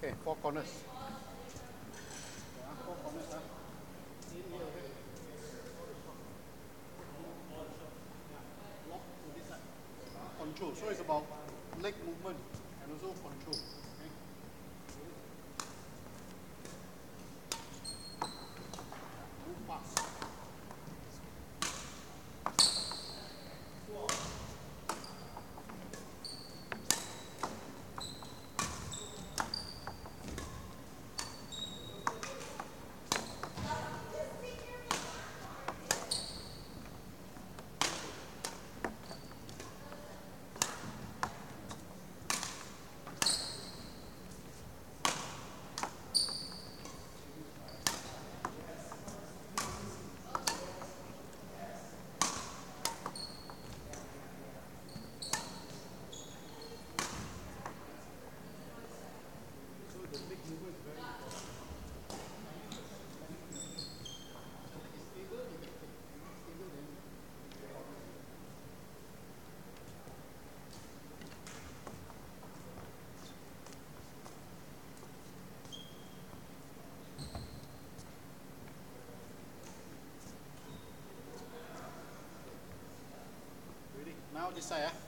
Okay, four corners. Four corners. Lock to this side. Control. So it's about leg movement and also control. Okay. Move fast. So the leg movement is very important. It's stable, you can take. Not stable, then ready? Now this side.